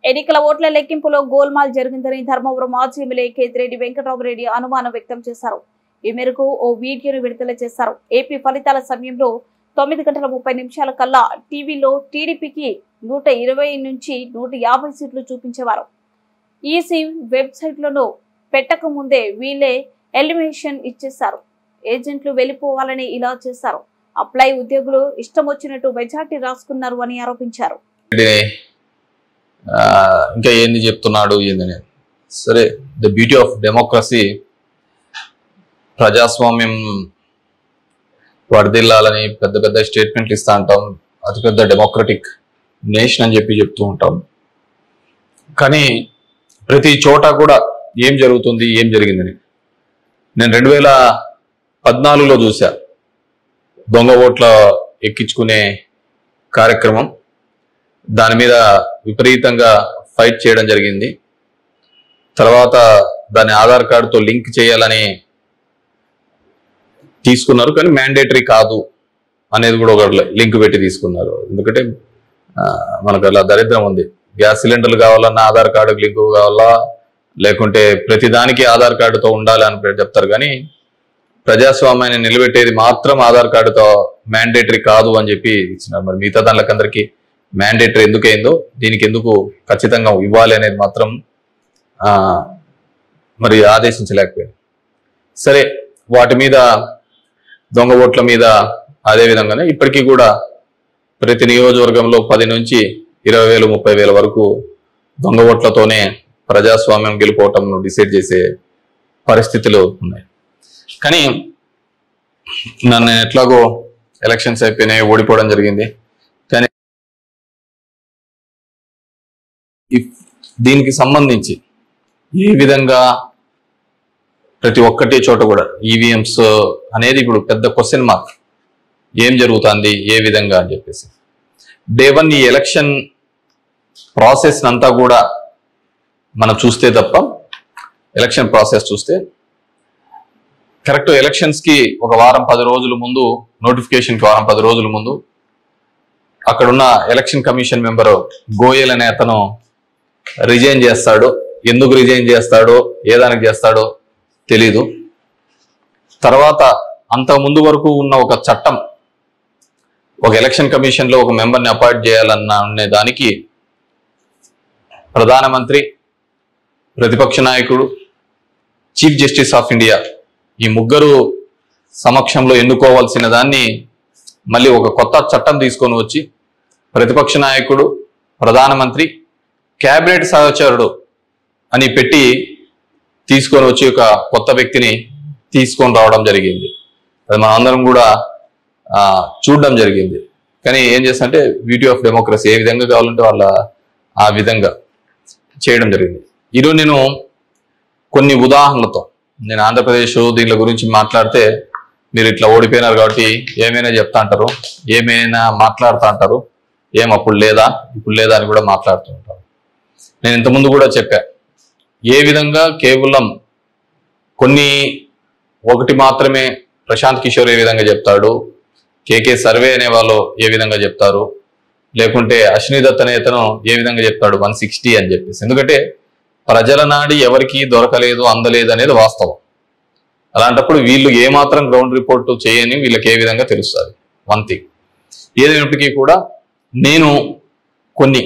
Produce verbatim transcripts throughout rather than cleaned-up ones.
ఎన్నికల ఓట్ల లెక్కింపులో గోల్మాల్ జరిగిందని ధర్మవరం మాజీ ఎమ్మెల్యే కేతిరెడ్డి వెంకటరామరెడ్డి అనుమానం వ్యక్తం చేశారు. ఈ మేరకు ఓ వీడియోను విడుదల చేశారు. ఏపీ ఫలితాల సమయంలో తొమ్మిది గంటల ముప్పై నిమిషాల కల్లా టీవీలో టీడీపీకి నూట ఇరవై నుంచి నూట యాభై సీట్లు చూపించేవారు. ఈసీ వెబ్సైట్లను పెట్టక ముందే వీళ్ళే ఎలిమినేషన్ ఇచ్చేశారు. ఏజెంట్లు వెళ్లిపోవాలని ఇలా చేశారు. అప్లై ఉద్యోగులు ఇష్టం వచ్చినట్టు మెజార్టీ రాసుకున్నారు అని ఆరోపించారు. ఇంకా ఏంది చెప్తున్నాడు ఏందని. సరే, ద బ్యూటీ ఆఫ్ డెమోక్రసీ, ప్రజాస్వామ్యం వర్ధిల్లాలని పెద్ద పెద్ద స్టేట్మెంట్లు ఇస్తా ఉంటాం. అతిపెద్ద డెమోక్రటిక్ నేషన్ అని చెప్పి చెప్తూ ఉంటాం. కానీ ప్రతి చోట కూడా ఏం జరుగుతుంది, ఏం జరిగిందని నేను రెండు వేల పద్నాలుగులో చూసా. దొంగ ఓట్ల ఎక్కించుకునే కార్యక్రమం, దాని మీద విపరీతంగా ఫైట్ చేయడం జరిగింది. తర్వాత దాన్ని ఆధార్ కార్డుతో లింక్ చేయాలని తీసుకున్నారు, కానీ మ్యాండేటరీ కాదు అనేది కూడా ఒక లింక్ పెట్టి తీసుకున్నారు. ఎందుకంటే మనకు అలా దరిద్రం ఉంది. గ్యాస్ సిలిండర్లు కావాలన్నా ఆధార్ కార్డుకి లింక్ కావాలా, లేకుంటే ప్రతిదానికి ఆధార్ కార్డుతో ఉండాలి అని చెప్తారు. కానీ ప్రజాస్వామ్యాన్ని నిలబెట్టేది మాత్రం ఆధార్ కార్డుతో మ్యాండేటరీ కాదు అని చెప్పి ఇచ్చినారు. మరి మిగతా దానికి అందరికీ మ్యాండేటరీ ఎందుకైందో, దీనికి ఎందుకు ఖచ్చితంగా ఇవ్వాలి అనేది మాత్రం మరి ఆదేశించలేకపోయింది. సరే, వాటి మీద దొంగ ఓట్ల మీద అదే విధంగానే ఇప్పటికీ కూడా ప్రతి నియోజకవర్గంలో పది నుంచి ఇరవై వేలు ముప్పై వేల వరకు దొంగ ఓట్లతోనే ప్రజాస్వామ్యం గెలుపోవటం డిసైడ్ చేసే పరిస్థితులు ఉన్నాయి. కానీ నన్ను ఎట్లాగో ఎలక్షన్స్ అయిపోయినాయి, ఓడిపోవడం జరిగింది. కానీ దీనికి సంబంధించి ఏ విధంగా ప్రతి ఒక్కటి చోట కూడా ఈవీఎంస్ అనేది ఇప్పుడు పెద్ద క్వశ్చన్ మార్క్. ఏం జరుగుతుంది, ఏ విధంగా అని చెప్పేసి డే వన్ ఈ ఎలక్షన్ ప్రాసెస్ అంతా కూడా మనం చూస్తే తప్ప, ఎలక్షన్ ప్రాసెస్ చూస్తే కరెక్ట్ ఎలక్షన్స్ కి ఒక వారం పది రోజుల ముందు, నోటిఫికేషన్ కి వారం పది రోజుల ముందు అక్కడున్న ఎలక్షన్ కమిషన్ మెంబరు గోయల్ అనే అతను రిజైన్ చేస్తాడు. ఎందుకు రిజైన్ చేస్తాడో, ఏ దానికి చేస్తాడో తెలీదు. తర్వాత అంత ముందు వరకు ఉన్న ఒక చట్టం, ఒక ఎలక్షన్ కమిషన్ లో ఒక మెంబర్ని అపాయింట్ చేయాలన్న అనే దానికి ప్రధానమంత్రి, ప్రతిపక్ష నాయకుడు, చీఫ్ జస్టిస్ ఆఫ్ ఇండియా ఈ ముగ్గురు సమక్షంలో ఎన్నుకోవాల్సిన దాన్ని మళ్ళీ ఒక కొత్త చట్టం తీసుకొని వచ్చి ప్రతిపక్ష నాయకుడు, ప్రధానమంత్రి, క్యాబినెట్ సహచరుడు అని పెట్టి తీసుకొని వచ్చి ఒక కొత్త వ్యక్తిని తీసుకొని రావడం జరిగింది. అది మన అందరం కూడా చూడడం జరిగింది. కానీ ఏం చేస్తారంటే బ్యూటీ ఆఫ్ డెమోక్రసీ, ఏ విధంగా కావాలంటే వాళ్ళ ఆ విధంగా చేయడం జరిగింది. ఈరోజు నేను కొన్ని ఉదాహరణలతో, నేను ఆంధ్రప్రదేశ్ దీని గురించి మాట్లాడితే మీరు ఇట్లా ఓడిపోయినారు కాబట్టి ఏమైనా చెప్తా అంటారు, ఏమైనా మాట్లాడుతూ అంటారు, ఏం అప్పుడు లేదా ఇప్పుడు లేదా అని కూడా మాట్లాడుతూ ఉంటారు. నేను ఇంతకుముందు కూడా చెప్పా, ఏ విధంగా కేవలం కొన్ని ఒకటి మాత్రమే ప్రశాంత్ కిషోర్ ఏ విధంగా చెప్తాడు, కేకే సర్వే అనే వాళ్ళు ఏ విధంగా చెప్తారు, లేకుంటే అశ్విని దత్ అనే అతను ఏ విధంగా చెప్తాడు వన్ సిక్స్టీ అని చెప్పేసి. ఎందుకంటే ప్రజల నాడి ఎవరికి దొరకలేదు, అందలేదు అనేది వాస్తవం. అలాంటప్పుడు వీళ్ళు ఏమాత్రం గ్రౌండ్ రిపోర్ట్ చేయని వీళ్ళకి ఏ విధంగా తెలుస్తుంది. వన్ థింగ్ ఏదైనప్పటికీ కూడా నేను కొన్ని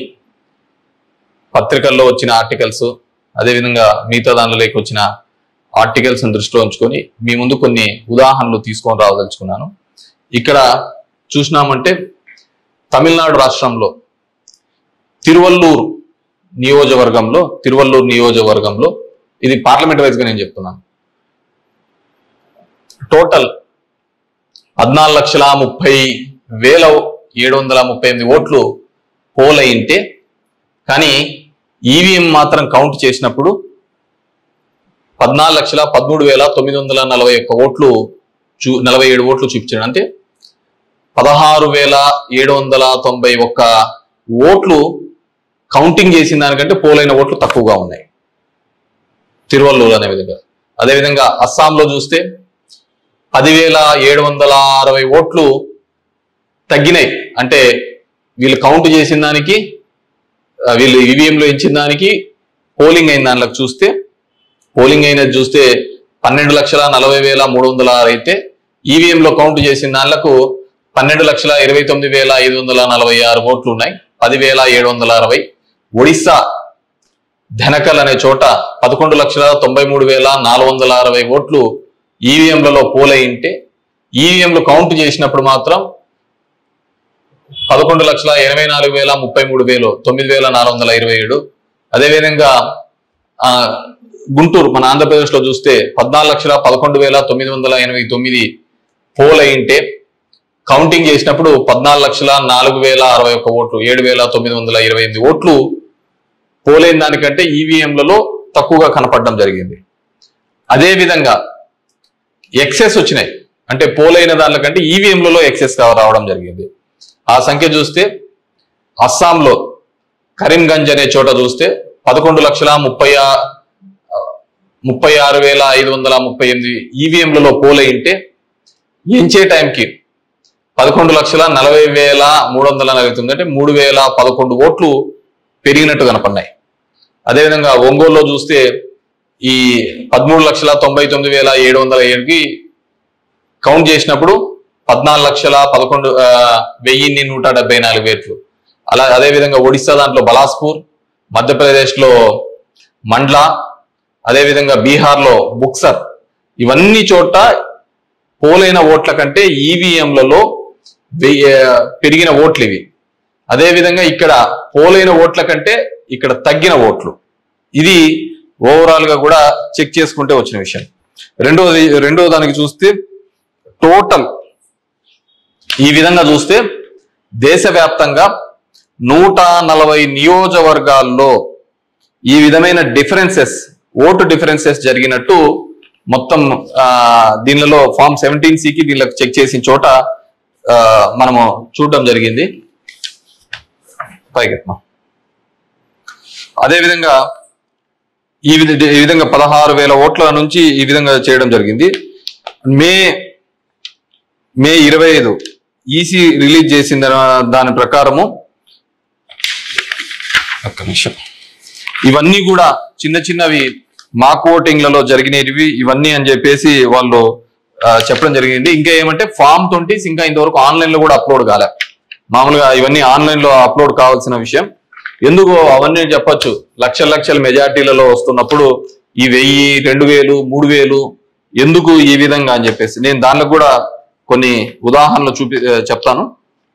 పత్రికల్లో వచ్చిన ఆర్టికల్స్, అదేవిధంగా మిగతా దానిలోకి వచ్చిన ఆర్టికల్స్ దృష్టిలో ఉంచుకొని మీ ముందు కొన్ని ఉదాహరణలు తీసుకొని రావదలుచుకున్నాను. ఇక్కడ చూసినామంటే తమిళనాడు రాష్ట్రంలో తిరువల్లూరు నియోజకవర్గంలో తిరువల్లూరు నియోజకవర్గంలో ఇది పార్లమెంట్ వైజ్ గా నేను చెప్తున్నాను. టోటల్ పద్నాలుగు లక్షల ముప్పై వేల ఏడు వందల ముప్పై ఎనిమిది ఓట్లు పోల్ అయింటే, కానీ ఈవీఎం మాత్రం కౌంట్ చేసినప్పుడు పద్నాలుగు లక్షల పదమూడు వేల తొమ్మిది వందల నలభై ఒక్క ఓట్లు చూ నలభై ఏడు ఓట్లు చూపించాడు. అంటే పదహారు వేల ఏడు వందల తొంభై ఒక్క ఓట్లు కౌంటింగ్ చేసిన దానికంటే పోలైన ఓట్లు తక్కువగా ఉన్నాయి తిరువల్లూరు అనే విధంగా. అదేవిధంగా అస్సాంలో చూస్తే పదివేల ఏడు వందల అరవై ఓట్లు తగ్గినాయి. అంటే వీళ్ళు కౌంట్ చేసిన దానికి వీళ్ళు ఈవీఎంలో ఇచ్చిన దానికి పోలింగ్ అయిన దానిలోకి చూస్తే పోలింగ్ అయినది చూస్తే పన్నెండు లక్షల నలభై వేల మూడు వందల ఆరు అయితే ఈవీఎంలో కౌంట్ చేసిన దానిలకు పన్నెండు లక్షల ఇరవై తొమ్మిది వేల ఐదు వందల నలభై ఆరు ఓట్లు ఉన్నాయి, పదివేల ఏడు వందల అరవై. ఒడిస్సా ధనకల్ అనే చోట పదకొండు లక్షల తొంభై మూడు వేల నాలుగు వందల అరవై ఓట్లు ఈవీఎంలలో పోలైంటే ఈవీఎంలు కౌంట్ చేసినప్పుడు మాత్రం పదకొండు లక్షల ఎనభై నాలుగు వేల ముప్పై మూడు వేలు తొమ్మిది వేల నాలుగు వందల ఇరవై ఏడు. అదేవిధంగా ఆ గుంటూరు మన ఆంధ్రప్రదేశ్ లో చూస్తే పద్నాలుగు లక్షల పదకొండు వేల తొమ్మిది వందల ఎనభై తొమ్మిది పోల్ అయింటే కౌంటింగ్ చేసినప్పుడు పద్నాలుగు లక్షల నాలుగు వేల అరవై ఒక్క ఓట్లు ఏడు వేల తొమ్మిది వందల ఇరవై ఎనిమిది ఓట్లు పోలైన దానికంటే ఈవీఎంలలో తక్కువగా కనపడడం జరిగింది. అదేవిధంగా ఎక్సెస్ వచ్చినాయి, అంటే పోలైన దానికంటే ఈవీఎంలలో ఎక్సెస్ రావడం జరిగింది. ఆ సంఖ్య చూస్తే అస్సాంలో కరీంగంజ్ అనే చోట చూస్తే పదకొండు లక్షల ముప్పై ముప్పై ఆరు వేల ఐదు వందల ముప్పై ఎనిమిది ఈవీఎంలలో పోలైంటే ఎంచే టైంకి పదకొండు లక్షల నలభై వేల మూడు వందల నలభై తొమ్మిది అంటే మూడు వేల పదకొండు ఓట్లు పెరిగినట్టు కనపడినాయి. అదేవిధంగా ఒంగోలులో చూస్తే ఈ పదమూడు లక్షల తొంభై తొమ్మిది వేల ఏడు వందల ఏడుకి కౌంట్ చేసినప్పుడు పద్నాలుగు లక్షల పదకొండు వెయ్యిన్ని నూట డెబ్బై నాలుగు వేట్లు. అలా అదేవిధంగా ఒడిస్సా దాంట్లో బలాస్పూర్, మధ్యప్రదేశ్ లో మండ్లా, అదేవిధంగా బీహార్లో బుక్సర్, ఇవన్నీ చోట పోలైన ఓట్ల కంటే ఈవీఎంలలో పెరిగిన ఓట్లు ఇవి. అదేవిధంగా ఇక్కడ పోలైన ఓట్ల కంటే ఇక్కడ తగ్గిన ఓట్లు. ఇది ఓవరాల్ గా కూడా చెక్ చేసుకుంటే వచ్చిన విషయం. రెండోది రెండో దానికి చూస్తే టోటల్ ఈ విధంగా చూస్తే దేశవ్యాప్తంగా నూట నలభై నియోజకవర్గాల్లో ఈ విధమైన డిఫరెన్సెస్ ఓటు డిఫరెన్సెస్ జరిగినట్టు మొత్తం ఆ దీనిలో ఫామ్ సెవెంటీన్ సికి దీనిలో చెక్ చేసిన చోట ఆ మనము చూడడం జరిగింది. పైకెత్తాం. అదేవిధంగా ఈ ఈ విధంగా పదహారు వేల ఓట్ల నుంచి ఈ విధంగా చేయడం జరిగింది. మే మే ఇరవై ఐదు ఈసీ రిలీజ్ చేసిన దాని ప్రకారము ఒక్క నిమిషం ఇవన్నీ కూడా చిన్న చిన్నవి మాక్ ఓటింగ్లలో జరిగినవి ఇవన్నీ అని చెప్పేసి వాళ్ళు చెప్పడం జరిగింది. ఇంకా ఏమంటే ఫామ్ ట్వంటీస్ ఇంకా ఇంతవరకు ఆన్లైన్ లో కూడా అప్లోడ్ కాలే. మామూలుగా ఇవన్నీ ఆన్లైన్ లో అప్లోడ్ కావాల్సిన విషయం. ఎందుకు అవన్నీ చెప్పొచ్చు, లక్షల లక్షల మెజార్టీలలో వస్తున్నప్పుడు ఈ వెయ్యి రెండు వేలు మూడు వేలు ఎందుకు ఈ విధంగా అని చెప్పేసి నేను దానిలో కూడా కొన్ని ఉదాహరణలు చూపి చెప్తాను.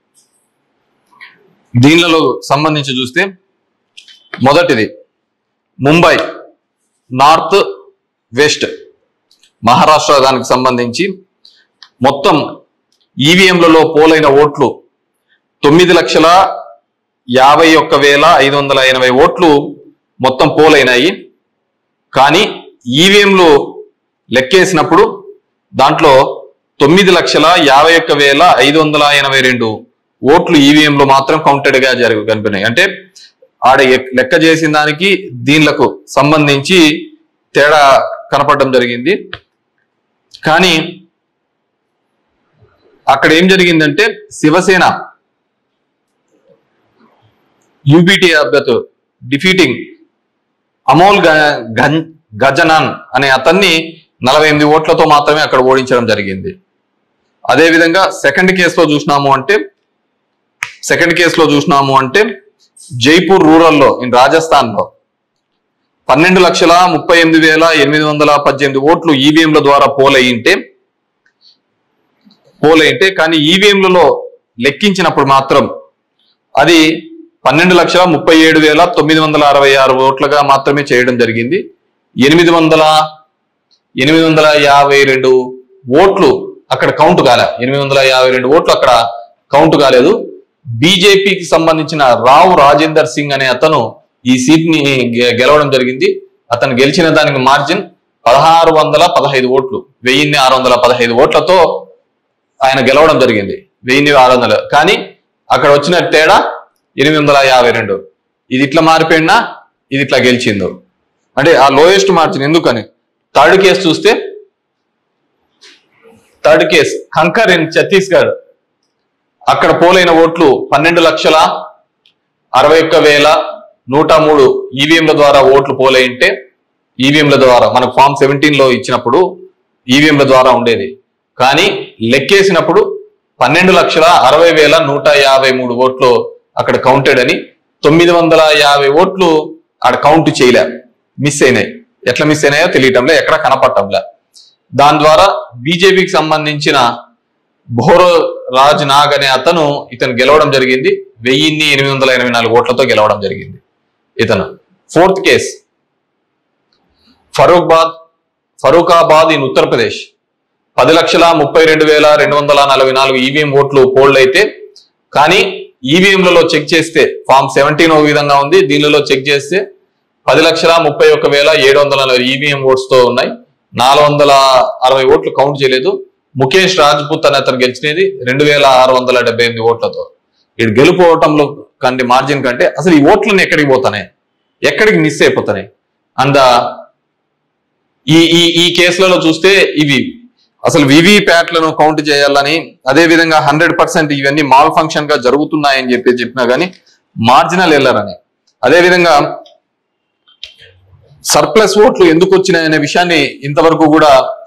దీనిలో సంబంధించి చూస్తే మొదటిది ముంబై నార్త్ వెస్ట్ మహారాష్ట్ర దానికి సంబంధించి మొత్తం ఈవీఎంలలో పోలైన ఓట్లు తొమ్మిది లక్షల యాభై ఒక్క వేల ఐదు వందల ఎనభై ఓట్లు మొత్తం పోలైనాయి. కానీ ఈవీఎంలు లెక్కేసినప్పుడు దాంట్లో తొమ్మిది లక్షల యాభై ఒక్క వేల ఐదు వందల ఎనభై రెండు ఓట్లు ఈవీఎంలో మాత్రం కౌంటెడ్ గా జరిగి కనిపినాయి. అంటే ఆడ లెక్క చేసిన దానికి దీనిలకు సంబంధించి తేడా కనపడడం జరిగింది. కానీ అక్కడ ఏం జరిగిందంటే శివసేన యూబీటీ అభ్యర్థు డిఫీటింగ్ అమోల్ గజనాన్ అనే అతన్ని నలభై ఎనిమిది ఓట్లతో మాత్రమే అక్కడ ఓడించడం జరిగింది. అదేవిధంగా సెకండ్ కేసులో చూసినాము అంటే సెకండ్ కేసులో చూసినాము అంటే జైపూర్ రూరల్లో ఇన్ రాజస్థాన్ లో పన్నెండు లక్షల ముప్పై ఎనిమిది వేల ఎనిమిది వందల పద్దెనిమిది ఓట్లు ఈవీఎంల ద్వారా పోలయ్యింటే పోలయ్యింటే కానీ ఈవీఎంలలో లెక్కించినప్పుడు మాత్రం అది పన్నెండు లక్షల ముప్పై ఏడు వేల తొమ్మిది వందల అరవై ఆరు ఓట్లుగా మాత్రమే చేయడం జరిగింది. ఎనిమిది వందల ఎనిమిది వందల యాభై రెండు ఓట్లు అక్కడ కౌంట్ కాలే. ఎనిమిది వందల యాభై రెండు ఓట్లు అక్కడ కౌంట్ కాలేదు. బీజేపీకి సంబంధించిన రావు రాజేందర్ సింగ్ అనే అతను ఈ సీట్ ని గెలవడం జరిగింది. అతను గెలిచిన దానికి మార్జిన్ పదహారు వందల పదహైదు ఓట్లు వెయ్యిన్ని ఆరు వందల పదహైదు ఓట్లతో ఆయన గెలవడం జరిగింది. వెయ్యిన్ని ఆరు వందలు కానీ అక్కడ వచ్చిన తేడా ఎనిమిది వందల యాభై రెండు. ఇది ఇట్లా మారిపోయినా ఇది ఇట్లా గెలిచిందో అంటే ఆ లోయెస్ట్ మార్జిన్. ఎందుకని థర్డ్ కేసు చూస్తే third case Kanker in Chhattisgarh అక్కడ పోలైన ఓట్లు పన్నెండు లక్షల అరవై ఒక్క వేల నూట మూడు ఈవీఎంల ద్వారా ఓట్లు పోలేంటే ఈవీఎంల ద్వారా మనకు ఫామ్ సెవెంటీన్ లో ఇచ్చినప్పుడు ఈవీఎంల ద్వారా ఉండేది. కానీ లెక్కేసినప్పుడు పన్నెండు లక్షల అరవై వేల నూట యాభై మూడు ఓట్లు అక్కడ కౌంటెడ్ అని, తొమ్మిది వందల యాభై ఓట్లు అక్కడ కౌంట్ చేయలే, మిస్ అయినాయి. ఎట్లా మిస్ అయినాయో తెలియటంలే, ఎక్కడ కనపడటంలే. దాని ద్వారా బీజేపీకి సంబంధించిన భోరో రాజ్ నాగ్ అనే అతను ఇతను గెలవడం జరిగింది. వెయ్యిన్ని ఎనిమిది వందల ఎనభై నాలుగు ఓట్లతో గెలవడం జరిగింది ఇతను. Fourth case Farrukhabad Farrukhabad in Uttar Pradesh. పది లక్షల ముప్పై రెండు వేల రెండు వందల నలభై నాలుగు ఈవీఎం ఓట్లు పోల్డ్ అయితే, కానీ ఈవీఎంలలో చెక్ చేస్తే ఫామ్ సెవెంటీన్ ఒక విధంగా ఉంది, దీనిలో చెక్ చేస్తే పది లక్షల ముప్పై ఒక్క వేల ఏడు వందల నలభై ఈవీఎం ఓట్స్ తో ఉన్నాయి. నాలుగు వందల అరవై ఓట్లు కౌంట్ చేయలేదు. ముఖేష్ రాజ్పుత్ అనే అతను గెలిచినది రెండు వేల ఆరు వందల డెబ్బై ఎనిమిది ఓట్లతో. ఇటు గెలుపోవటంలో కంటే మార్జిన్ కంటే అసలు ఈ ఓట్లను ఎక్కడికి పోతాయి, ఎక్కడికి మిస్ అయిపోతాయి. అండ్ ఈ ఈ ఈ కేసులలో చూస్తే ఇవి అసలు వివి ప్యాట్లను కౌంట్ చేయాలని, అదే విధంగా హండ్రెడ్ పర్సెంట్ ఇవన్నీ మాల్ ఫంక్షన్ గా జరుగుతున్నాయని చెప్పి చెప్పినా గానీ మార్జినల్ ఎర్రర్ అని, అదే విధంగా సర్ప్లస్ ఓట్లు ఎందుకు వచ్చినాయనే విషయాన్ని ఇంతవరకు కూడా